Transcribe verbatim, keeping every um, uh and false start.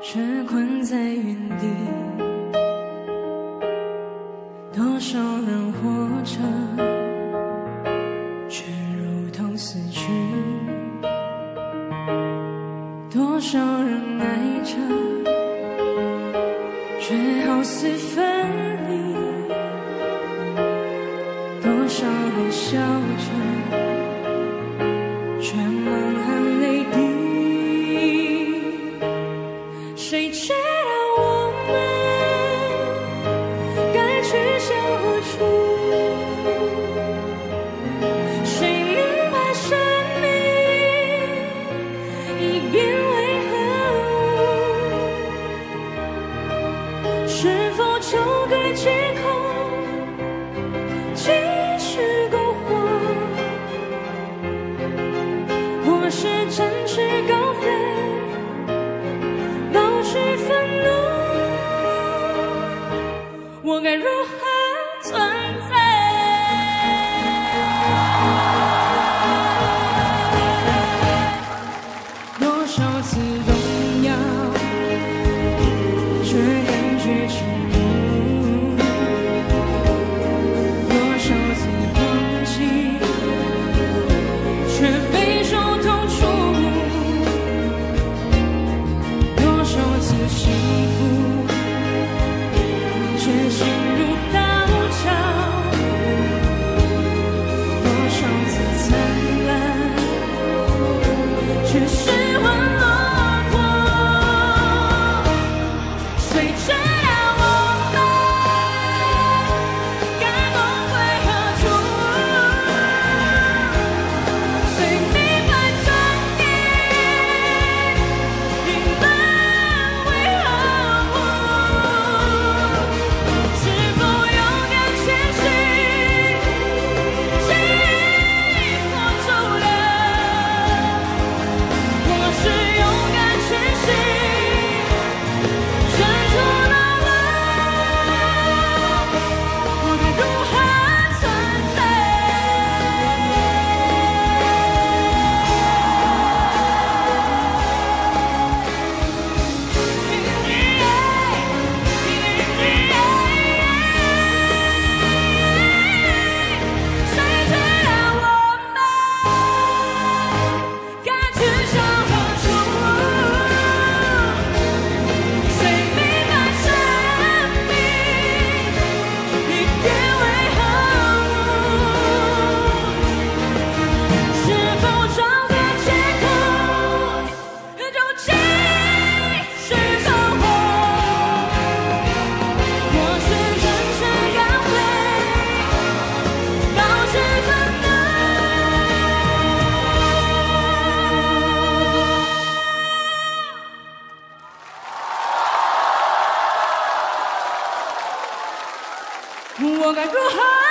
却困在原地。多少人活着，却如同死去；多少人爱着，却好似分离；多少人笑着，却满含泪滴。谁知道我们该去向何处？谁明白生命已变为何物？是否就该借口继续苟活，或是展翅高飞，保持愤怒？我该如何存在？多少次动摇，却感觉沉默；多少次忘记，却备受痛楚；多少次幸福，却心如刀绞；多少次灿烂，却失魂落魄。谁知道我们该梦归何处？谁明白曾经隐瞒为何物？是否勇敢前行，记忆破除了？或是勇敢前行，认错了我？我该如何存在？谁知道我们该去向何处？谁明白生命已变为何物？是否找个借口就继续苟活，或是展翅高飞，保持愤怒？我该如何